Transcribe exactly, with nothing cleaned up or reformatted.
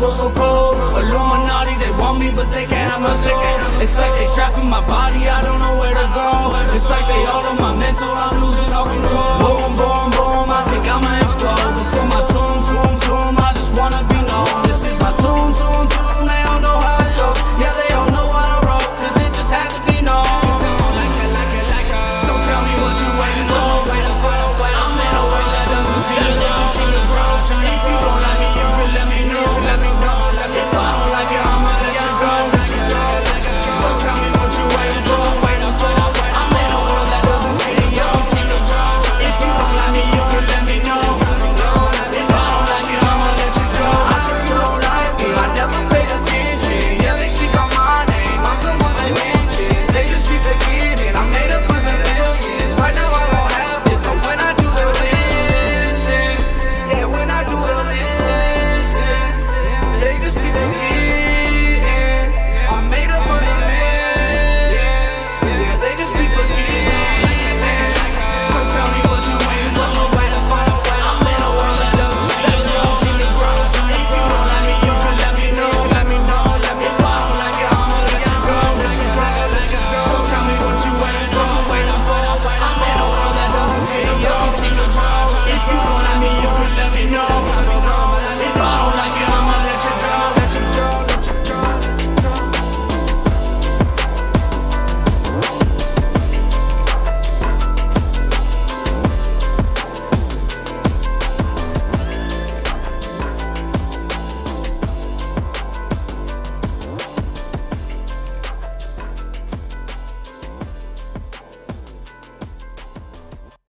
world so cold. Illuminati, they want me, but they can't have my soul. It's like they trapping my body, I don't know where to go. It's like they all on my mental, I'm